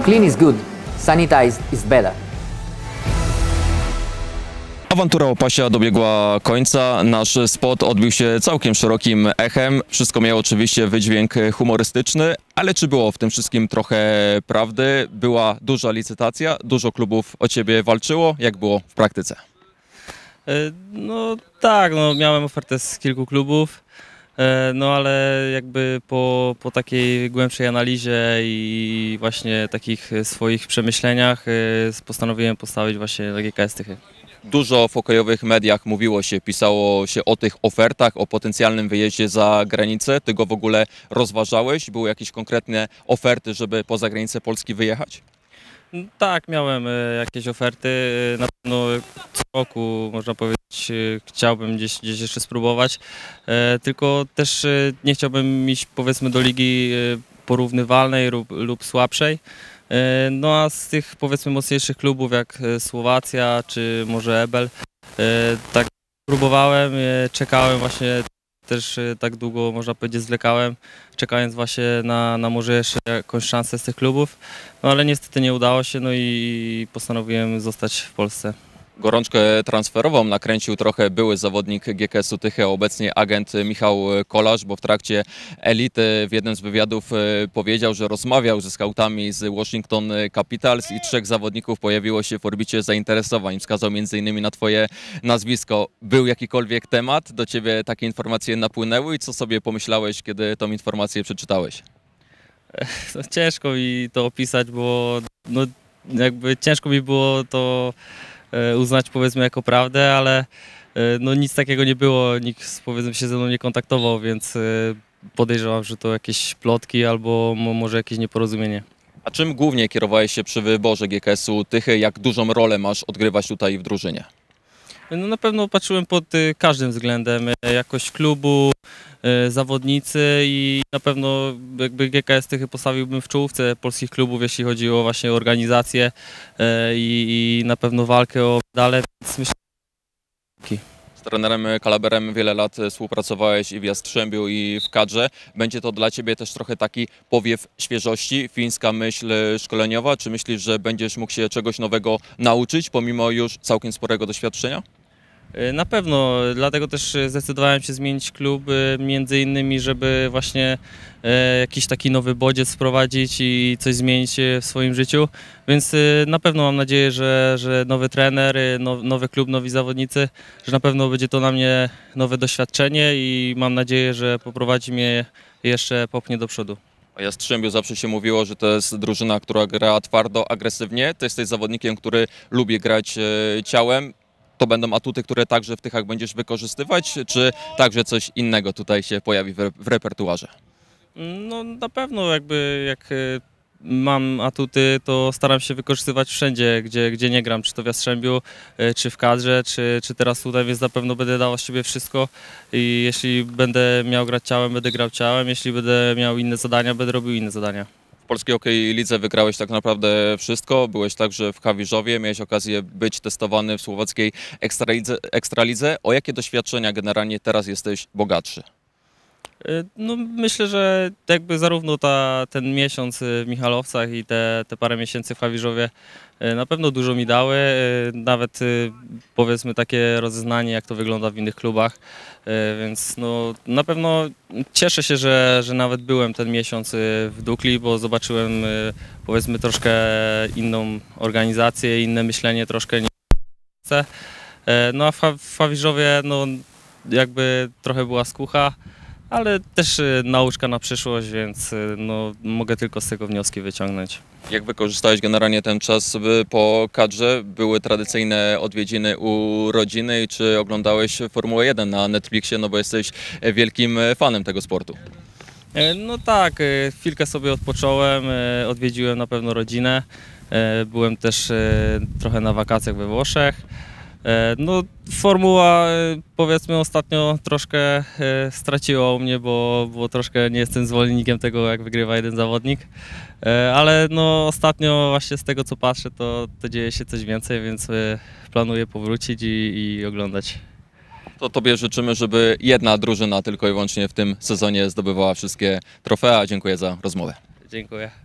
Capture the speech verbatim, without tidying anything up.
Clean is good, sanitized is better. Awantura Opasia dobiegła końca. Nasz spot odbił się całkiem szerokim echem. Wszystko miało oczywiście wydźwięk humorystyczny, ale czy było w tym wszystkim trochę prawdy? Była duża licytacja, dużo klubów o ciebie walczyło. Jak było w praktyce? No tak, no, miałem ofertę z kilku klubów, no ale jakby po, po takiej głębszej analizie i właśnie takich swoich przemyśleniach postanowiłem postawić właśnie na G K S Tychy. Dużo w hokejowych mediach mówiło się, pisało się o tych ofertach, o potencjalnym wyjeździe za granicę. Ty go w ogóle rozważałeś? Były jakieś konkretne oferty, żeby poza granicę Polski wyjechać? Tak, miałem jakieś oferty. Na pewno co roku, można powiedzieć, chciałbym gdzieś, gdzieś jeszcze spróbować. Tylko też nie chciałbym iść, powiedzmy, do ligi porównywalnej lub, lub słabszej. No a z tych, powiedzmy, mocniejszych klubów jak Słowacja czy może Ebel, tak próbowałem, czekałem właśnie, też tak długo, można powiedzieć, zwlekałem, czekając właśnie na, na może jeszcze jakąś szansę z tych klubów, no ale niestety nie udało się, no i postanowiłem zostać w Polsce. Gorączkę transferową nakręcił trochę były zawodnik G K S-u Tychy, obecnie agent Michał Kolarz, bo w trakcie Elity w jednym z wywiadów powiedział, że rozmawiał ze skautami z Washington Capitals i trzech zawodników pojawiło się w orbicie zainteresowań. Wskazał między innymi na twoje nazwisko. Był jakikolwiek temat? Do ciebie takie informacje napłynęły i co sobie pomyślałeś, kiedy tą informację przeczytałeś? No, ciężko mi to opisać, bo no, jakby ciężko mi było to uznać, powiedzmy, jako prawdę, ale no nic takiego nie było, nikt, powiedzmy, się ze mną nie kontaktował, więc podejrzewam, że to jakieś plotki albo może jakieś nieporozumienie. A czym głównie kierowałeś się przy wyborze G K S-u Tychy? Jak dużą rolę masz odgrywać tutaj w drużynie? No na pewno patrzyłem pod każdym względem, jakość klubu, zawodnicy i na pewno jakby G K S Tychy postawiłbym w czołówce polskich klubów, jeśli chodzi o właśnie organizację i, i na pewno walkę o medale, więc myślę, że... Z trenerem Kalaberem wiele lat współpracowałeś i w Jastrzębiu, i w kadrze. Będzie to dla ciebie też trochę taki powiew świeżości, fińska myśl szkoleniowa? Czy myślisz, że będziesz mógł się czegoś nowego nauczyć, pomimo już całkiem sporego doświadczenia? Na pewno, dlatego też zdecydowałem się zmienić klub, między innymi, żeby właśnie jakiś taki nowy bodziec wprowadzić i coś zmienić w swoim życiu, więc na pewno mam nadzieję, że, że nowy trener, nowy klub, nowi zawodnicy, że na pewno będzie to dla mnie nowe doświadczenie i mam nadzieję, że poprowadzi mnie jeszcze, popchnie do przodu. O Jastrzębiu zawsze się mówiło, że to jest drużyna, która gra twardo, agresywnie. Ty jesteś zawodnikiem, który lubi grać ciałem. To będą atuty, które także w Tychach będziesz wykorzystywać, czy także coś innego tutaj się pojawi w repertuarze? No na pewno, jakby jak mam atuty, to staram się wykorzystywać wszędzie, gdzie, gdzie nie gram, czy to w Jastrzębiu, czy w kadrze, czy, czy teraz tutaj, więc na pewno będę dał z siebie wszystko i jeśli będę miał grać ciałem, będę grał ciałem, jeśli będę miał inne zadania, będę robił inne zadania. W Polskiej Hokej Lidze wygrałeś tak naprawdę wszystko, byłeś także w Hawiżowie, miałeś okazję być testowany w słowackiej Ekstralidze. Ekstralidze. O jakie doświadczenia generalnie teraz jesteś bogatszy? No myślę, że jakby zarówno ta, ten miesiąc w Michalowcach i te, te parę miesięcy w Hawiżowie na pewno dużo mi dały, nawet powiedzmy takie rozeznanie, jak to wygląda w innych klubach, więc no na pewno cieszę się, że, że nawet byłem ten miesiąc w Dukli, bo zobaczyłem, powiedzmy, troszkę inną organizację, inne myślenie troszkę niż chcę. No a w Hawiżowie no jakby trochę była skucha, ale też nauczka na przyszłość, więc no, mogę tylko z tego wnioski wyciągnąć. Jak wykorzystałeś generalnie ten czas po kadrze? Były tradycyjne odwiedziny u rodziny i czy oglądałeś Formułę jeden na Netflixie, no bo jesteś wielkim fanem tego sportu? No tak, chwilkę sobie odpocząłem, odwiedziłem na pewno rodzinę, byłem też trochę na wakacjach we Włoszech. No, formuła, powiedzmy, ostatnio troszkę straciła u mnie, bo, bo troszkę nie jestem zwolennikiem tego, jak wygrywa jeden zawodnik, ale no, ostatnio właśnie z tego, co patrzę, to, to dzieje się coś więcej, więc planuję powrócić i, i oglądać. To tobie życzymy, żeby jedna drużyna tylko i wyłącznie w tym sezonie zdobywała wszystkie trofea. Dziękuję za rozmowę. Dziękuję.